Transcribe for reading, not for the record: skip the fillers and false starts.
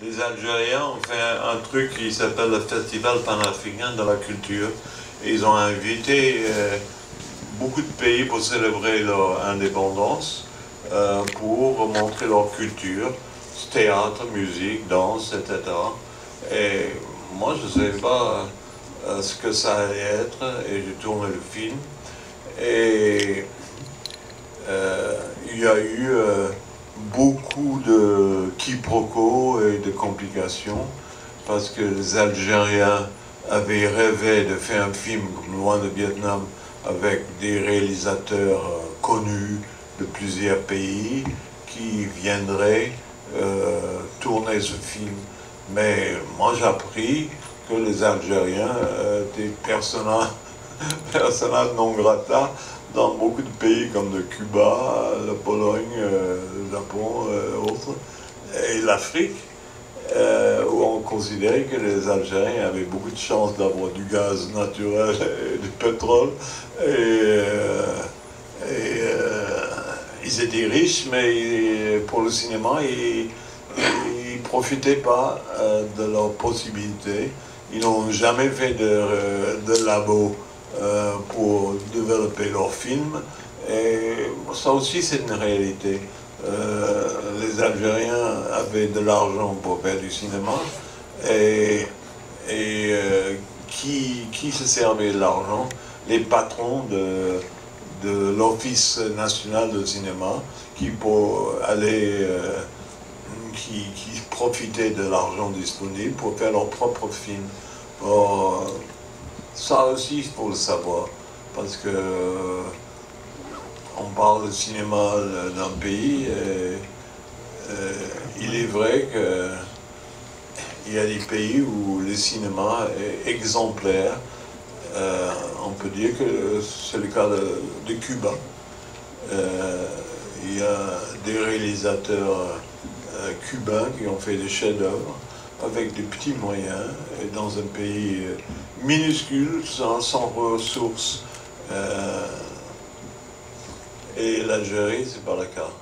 les Algériens ont fait un truc qui s'appelle le Festival panafricain de la culture. Et ils ont invité beaucoup de pays pour célébrer leur indépendance, pour montrer leur culture, théâtre, musique, danse, etc. Et moi, je ne savais pas ce que ça allait être, et j'ai tourné le film. Et il y a eu beaucoup de quiproquos et de complications, parce que les Algériens avaient rêvé de faire un film comme Loin de Vietnam avec des réalisateurs connus de plusieurs pays qui viendraient tourner ce film. Mais moi j'ai appris que les Algériens étaient personnages non grata dans beaucoup de pays comme le Cuba, la Pologne, le Japon, autres, et l'Afrique, où on considérait que les Algériens avaient beaucoup de chance d'avoir du gaz naturel et du pétrole, et ils étaient riches, mais pour le cinéma, ils ne profitaient pas de leurs possibilités. Ils n'ont jamais fait de labo pour développer leurs films, et ça aussi c'est une réalité. Les Algériens avaient de l'argent pour faire du cinéma, et qui se servait de l'argent? Les patrons de l'Office national de cinéma qui profitaient de l'argent disponible pour faire leurs propres films. Or, ça aussi, il faut le savoir, parce que on parle de cinéma d'un pays, et il est vrai qu'il y a des pays où le cinéma est exemplaire. On peut dire que c'est le cas de Cuba. Il y a des réalisateurs cubains qui ont fait des chefs-d'œuvre avec des petits moyens, et dans un pays minuscule, sans ressources. Et l'Algérie, c'est pas le cas.